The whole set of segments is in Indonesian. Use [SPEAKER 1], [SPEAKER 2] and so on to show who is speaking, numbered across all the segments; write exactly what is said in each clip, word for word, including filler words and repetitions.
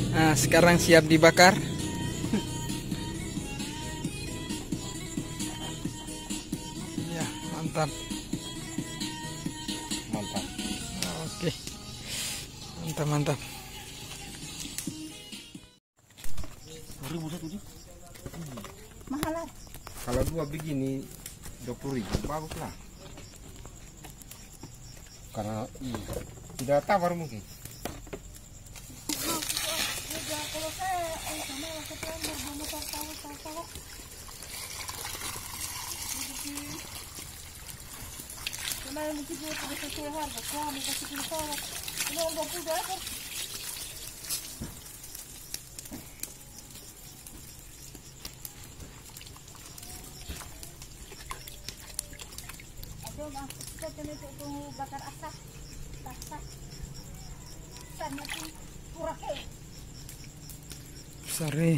[SPEAKER 1] Nah, sekarang siap dibakar. Ya, mantap.
[SPEAKER 2] Mantap.
[SPEAKER 1] Oke. Mantap, mantap.
[SPEAKER 3] Mahal lah.
[SPEAKER 2] Kalau dua begini dua puluh ribu bagus lah. Karena iya, tidak tawar mungkin.
[SPEAKER 3] Kalau saya sama lakukan berbama tahu tahu tahu. Karena mungkin dia tidak sesuai harga, kami kasih kilo tahu. Ini orang dua puluh ekor. Kita kena tunggu bakar asap, asap, sana tu kurang.
[SPEAKER 1] Sari.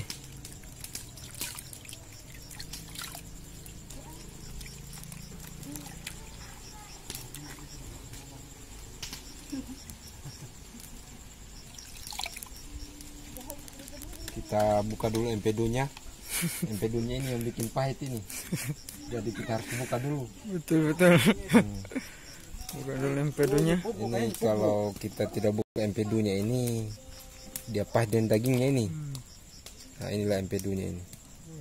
[SPEAKER 2] Kita buka dulu empedunya. Empedunya ini yang bikin pahit ini. Jadi kita harus buka dulu.
[SPEAKER 1] Betul, betul.
[SPEAKER 2] Hmm.
[SPEAKER 1] Buka dulu empedunya.
[SPEAKER 2] Ini kalau kita tidak buka empedunya ini, dia pahit dan dagingnya ini. Nah, inilah empedunya ini.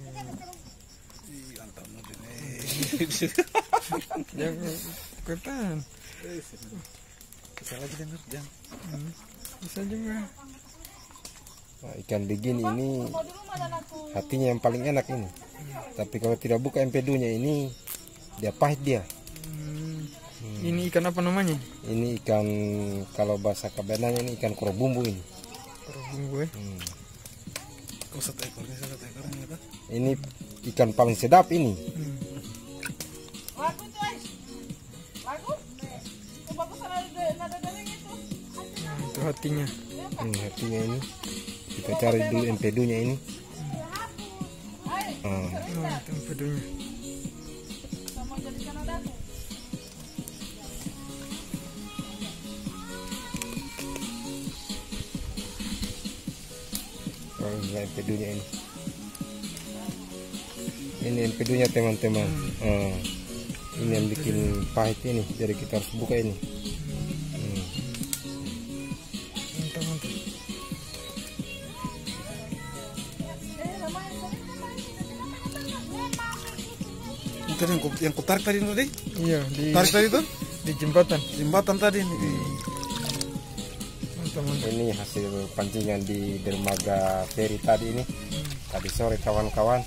[SPEAKER 1] Jangan ikutan.
[SPEAKER 4] Bisa lagi dengar, jangan.
[SPEAKER 1] Hmm, bisa juga.
[SPEAKER 2] Nah, ikan begini ini hatinya yang paling enak ini. Tapi kalau tidak buka empedunya ini, dia pahit dia.
[SPEAKER 1] Hmm.
[SPEAKER 2] Hmm.
[SPEAKER 1] Ini ikan apa namanya?
[SPEAKER 2] Ini ikan, kalau bahasa kabenanya ini ikan koro bumbu ini.
[SPEAKER 1] Koro bumbu ya.
[SPEAKER 2] Hmm.
[SPEAKER 4] Oh, satu ekornya, satu ekornya apa?
[SPEAKER 2] Ini ikan paling sedap ini.
[SPEAKER 1] Hmm.
[SPEAKER 3] Lagu guys, lagu. Bagus ada nada daleng itu.
[SPEAKER 1] Nah, itu hatinya.
[SPEAKER 2] Hmm, hatinya ini. Kita cari dulu empedunya ini. Ah.
[SPEAKER 1] Oh, itu empedunya.
[SPEAKER 3] Sama jadikan ada tu.
[SPEAKER 2] Oh, ini empedunya ini. Ini empedunya teman-teman. Ah. Ini yang bikin pahit ini. Jadi kita harus buka ini. Hmm.
[SPEAKER 1] Mantap, mantap.
[SPEAKER 4] Itu yang ku, yang ku tarik tadi itu tadi?
[SPEAKER 1] Iya, di
[SPEAKER 4] Tarik tadi tuh?
[SPEAKER 1] di jembatan.
[SPEAKER 4] Jembatan tadi ini.
[SPEAKER 1] Mantap, mantap.
[SPEAKER 2] Ini hasil pancingan di dermaga feri tadi ini. Tadi sore kawan-kawan.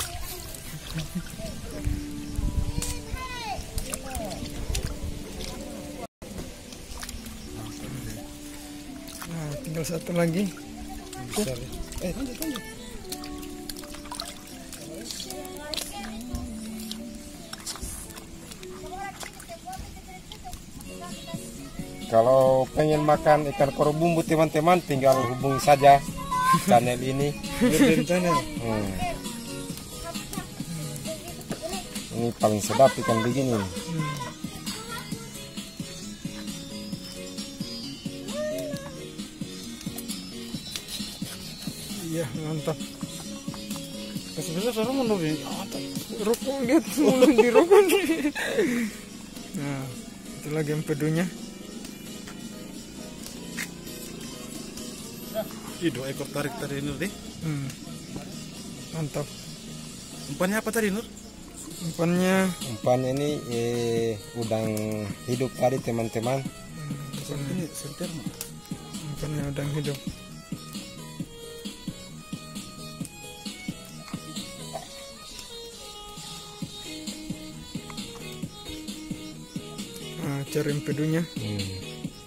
[SPEAKER 1] Nah, tinggal satu lagi.
[SPEAKER 4] Besar ya. Eh, lanjut, lanjut.
[SPEAKER 2] Kalau pengen makan ikan koro bumbu teman-teman, tinggal hubungi saja channel ini. Hmm. Ini paling sedap ikan begini.
[SPEAKER 1] Hmm. Iya, mantap.
[SPEAKER 4] Sebenarnya orang mau nih.
[SPEAKER 1] Rokok lihat mulai di rokok. Nah, itu lagi empedunya.
[SPEAKER 4] Ih, dua ekor tarik tadi Nur deh.
[SPEAKER 1] Hmm. Mantap.
[SPEAKER 4] Umpannya apa tadi Nur?
[SPEAKER 1] Umpannya
[SPEAKER 2] Umpan ini eh, udang hidup tadi teman-teman.
[SPEAKER 1] hmm,
[SPEAKER 4] Ini senter mah.
[SPEAKER 1] umpannya udang hidup. Nah, cari empedunya.
[SPEAKER 2] Hmm.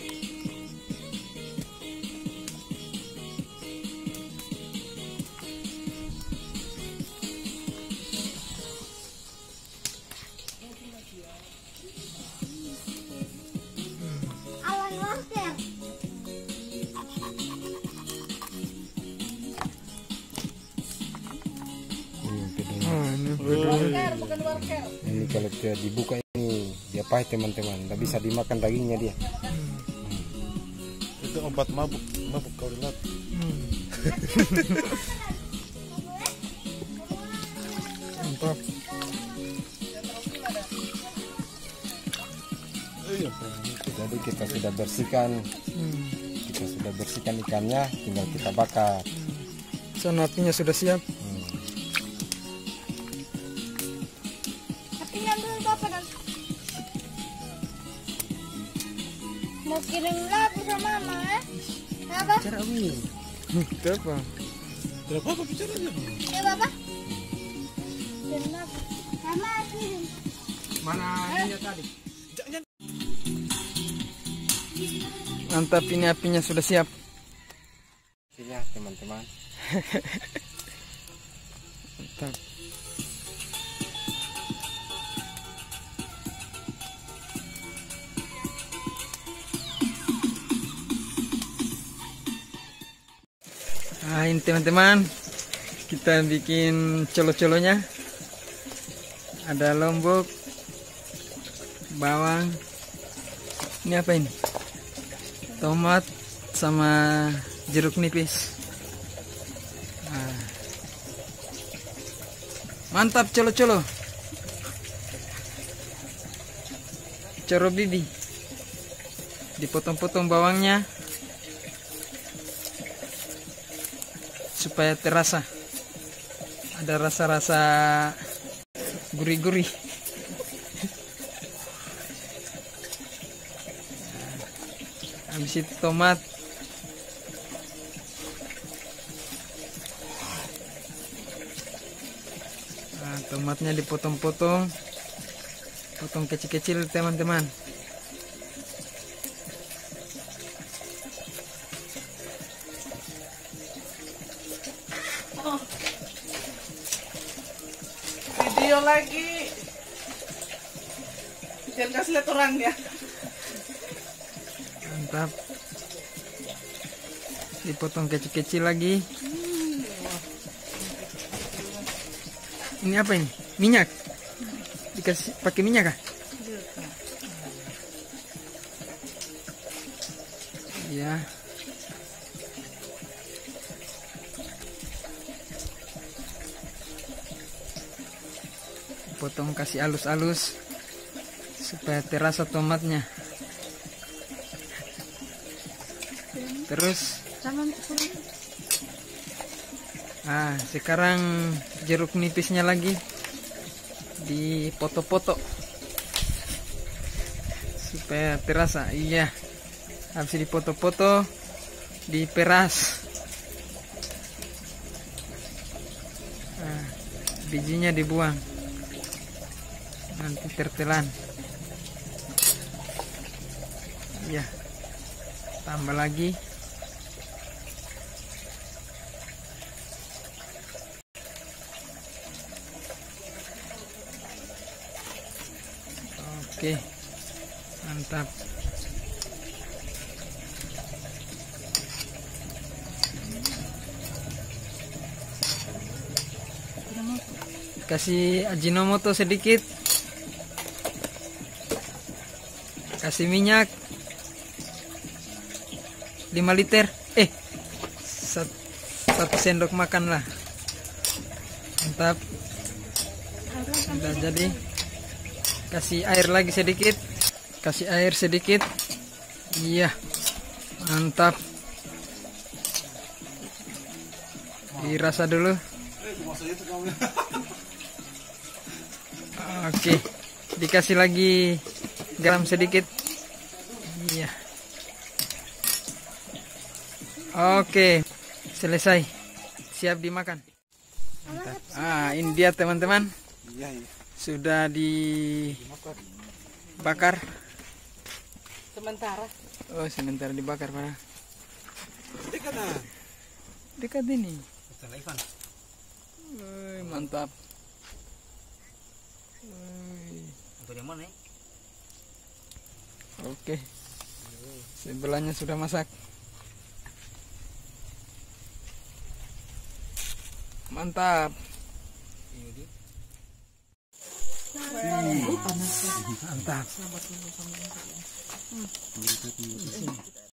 [SPEAKER 3] Awan monster.
[SPEAKER 2] Ini empedunya.
[SPEAKER 1] Ah, ini empedunya.
[SPEAKER 3] Worker, bukan worker.
[SPEAKER 2] Ini kalau dia dibuka ini dia pahit teman-teman. Tidak bisa dimakan dagingnya dia.
[SPEAKER 4] Itu obat mabuk, mabuk kau lihat.
[SPEAKER 1] Hmm. Mantap.
[SPEAKER 2] Jadi kita sudah bersihkan,
[SPEAKER 1] Hmm.
[SPEAKER 2] kita sudah bersihkan ikannya, tinggal kita bakar.
[SPEAKER 1] So, apinya sudah siap.
[SPEAKER 2] Hmm.
[SPEAKER 3] Apinya dulu Bapak dan mau kirim lagu sama Mama eh? Apa?
[SPEAKER 2] Cara ini.
[SPEAKER 1] Hmm, itu apa?
[SPEAKER 4] Tidak apa-apa bicaranya.
[SPEAKER 3] Ya Bapak. Kirim lagu. Mama kirim.
[SPEAKER 2] Mana ini tadi?
[SPEAKER 1] Mantap, ini apinya sudah siap.
[SPEAKER 2] Sini teman-teman.
[SPEAKER 1] Mantap. Nah, ini teman-teman, kita bikin colo-colonya. Ada lombok, bawang. Ini apa ini? Tomat sama jeruk nipis. Nah. Mantap colo-colo. Coro bibi. Dipotong-potong bawangnya supaya terasa. Ada rasa-rasa gurih-gurih. Habis itu tomat. Nah, tomatnya dipotong-potong, potong kecil-kecil teman-teman.
[SPEAKER 5] Video lagi. Jangan kasih lihat orang ya.
[SPEAKER 1] Mantap. Dipotong kecil-kecil lagi. Ini apa ini? Minyak. Dikasih pakai minyak kah? Iya. Potong kasih halus-halus supaya terasa tomatnya. Terus ah sekarang jeruk nipisnya lagi dipoto-poto supaya terasa. Iya, habis dipoto-poto diperas. Nah, bijinya dibuang, nanti tertelan. Iya, tambah lagi. Oke, mantap. Kasih ajinomoto sedikit. Kasih minyak lima liter. Eh, satu, satu sendok makan lah. Mantap. Sudah jadi. Kasih air lagi sedikit. Kasih air sedikit. Iya. Mantap. Dirasa dulu. Oke. Dikasih lagi garam sedikit. Iya. Oke. Selesai. Siap dimakan. Mantap. Ah, ini dia teman-teman.
[SPEAKER 4] Iya, iya.
[SPEAKER 1] Sudah dibakar.
[SPEAKER 5] Sementara.
[SPEAKER 1] Oh, sementara dibakar para.
[SPEAKER 4] Dekat ah.
[SPEAKER 1] Dekat ini.
[SPEAKER 4] Setelah Ivan.
[SPEAKER 1] Woi, mantap. Woi.
[SPEAKER 4] Untuk yang mana?
[SPEAKER 1] Oke. Sebelahnya sudah masak. Mantap. Mantap.